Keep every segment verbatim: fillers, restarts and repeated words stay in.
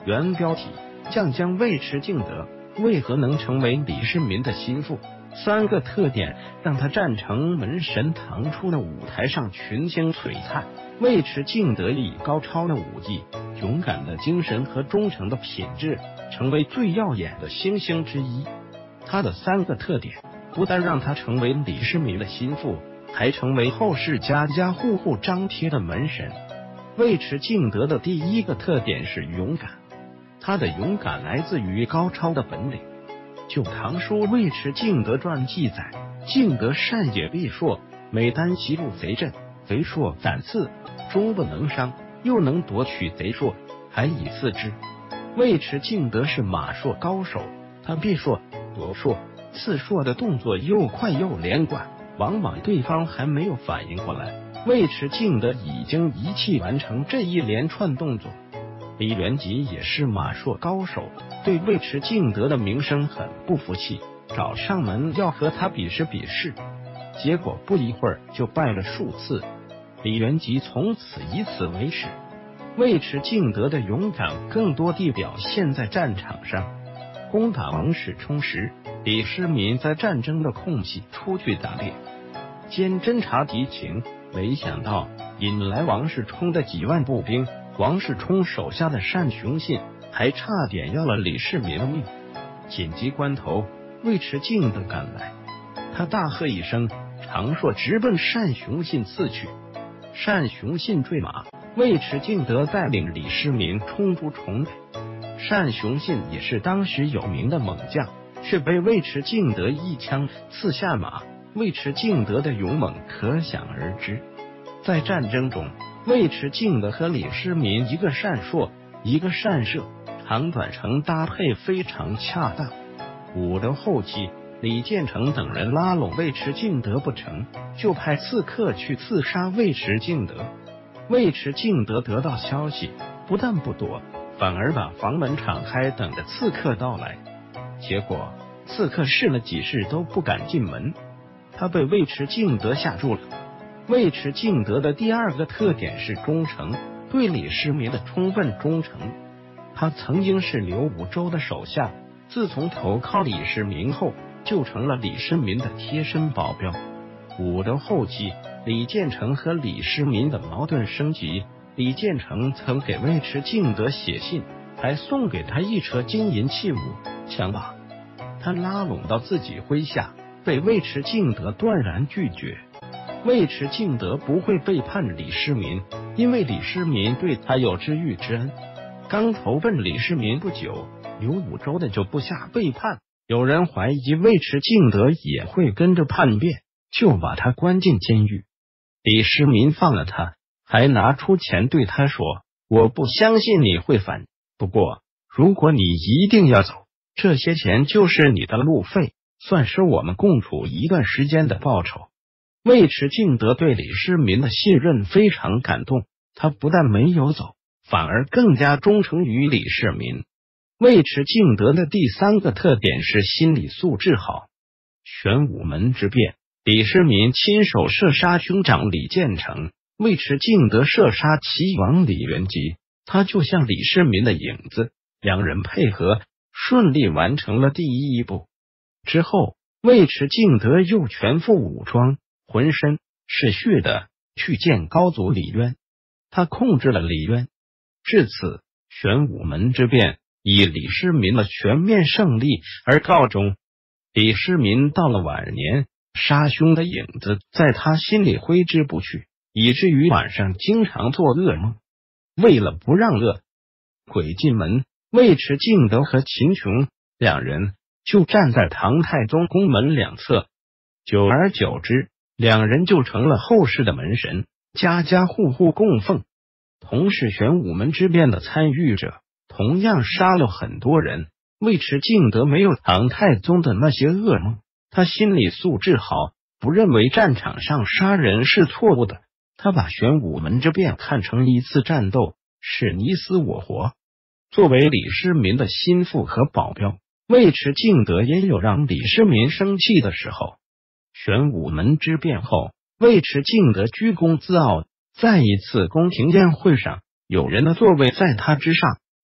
原标题：将将尉迟敬德为何能成为李世民的心腹？三个特点让他站成门神唐初的舞台上群星璀璨。尉迟敬德以高超的武艺、勇敢的精神和忠诚的品质，成为最耀眼的星星之一。他的三个特点不但让他成为李世民的心腹，还成为后世家家户户张贴的门神。尉迟敬德的第一个特点是勇敢，他的勇敢来自于高超的本领。就《唐书·尉迟敬德传》记载，敬德善解避槊，每当袭入贼阵，贼槊敢刺，终不能伤，又能夺取贼槊，还以刺之。尉迟敬德是马槊高手，他避槊、夺槊、刺槊的动作又快又连贯，往往对方还没有反应过来，尉迟敬德已经一气完成这一连串动作。李元吉也是马槊高手，对尉迟敬德的名声很不服气，找上门要和他比试比试，结果不一会儿就败了数次。李元吉从此以此为耻。尉迟敬德的勇敢更多地表现在战场上。攻打王世充时，李世民在战争的空隙出去打猎，兼侦察敌情，没想到引来王世充的几万步兵。王世充手下的单雄信还差点要了李世民的命。紧急关头，尉迟敬德赶来，他大喝一声，长槊直奔单雄信刺去。单雄信坠马，尉迟敬德带领李世民冲出重围。单雄信也是当时有名的猛将，却被尉迟敬德一枪刺下马。尉迟敬德的勇猛可想而知。在战争中，尉迟敬德和李世民一个单槊，一个单射，长短程搭配非常恰当。武斗后期，李建成等人拉拢尉迟敬德不成，就派刺客去刺杀尉迟敬德。尉迟敬德得到消息，不但不躲，反而把房门敞开，等着刺客到来。结果刺客试了几试都不敢进门，他被尉迟敬德吓住了。尉迟敬德的第二个特点是忠诚，对李世民的充分忠诚。他曾经是刘武周的手下，自从投靠李世民后，就成了李世民的贴身保镖。武斗后期，李建成和李世民的矛盾升级，李建成曾给尉迟敬德写信，还送给他一车金银器物，想把他拉拢到自己麾下，被尉迟敬德断然拒绝。尉迟敬德不会背叛李世民，因为李世民对他有知遇之恩。刚投奔李世民不久，刘武周的就部下背叛，有人怀疑尉迟敬德也会跟着叛变，就把他关进监狱。李世民放了他，还拿出钱对他说：“我不相信你会反，不过如果你一定要走，这些钱就是你的路费，算是我们共处一段时间的报酬。”尉迟敬德对李世民的信任非常感动，他不但没有走，反而更加忠诚于李世民。尉迟敬德的第三个特点是心理素质好。玄武门之变，李世民亲手射杀兄长李建成，尉迟敬德射杀齐王李元吉，他就像李世民的影子，两人配合，顺利完成了第一步。之后，尉迟敬德又全副武装，浑身是血的去见高祖李渊，他控制了李渊。至此，玄武门之变以李世民的全面胜利而告终。李世民到了晚年，杀兄的影子在他心里挥之不去，以至于晚上经常做噩梦。为了不让恶鬼进门，尉迟敬德和秦琼两人就站在唐太宗宫门两侧，久而久之，两人就成了后世的门神，家家户户供奉。同是玄武门之变的参与者，同样杀了很多人。尉迟敬德没有唐太宗的那些噩梦，他心理素质好，不认为战场上杀人是错误的。他把玄武门之变看成一次战斗，是你死我活。作为李世民的心腹和保镖，尉迟敬德也有让李世民生气的时候。玄武门之变后，尉迟敬德居功自傲，在一次宫廷宴会上，有人的座位在他之上，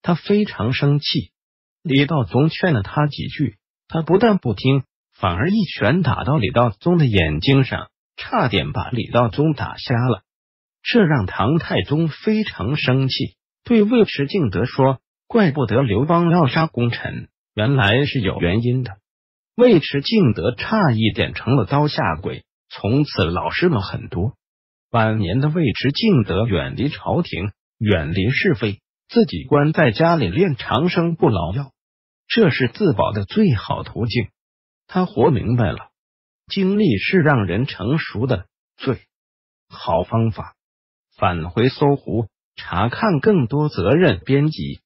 他非常生气。李道宗劝了他几句，他不但不听，反而一拳打到李道宗的眼睛上，差点把李道宗打瞎了。这让唐太宗非常生气，对尉迟敬德说：“怪不得刘邦要杀功臣，原来是有原因的。”尉迟敬德差一点成了刀下鬼，从此老实了很多。晚年的尉迟敬德远离朝廷，远离是非，自己关在家里练长生不老药，这是自保的最好途径。他活明白了，经历是让人成熟的最好方法。返回搜狐，查看更多责任编辑。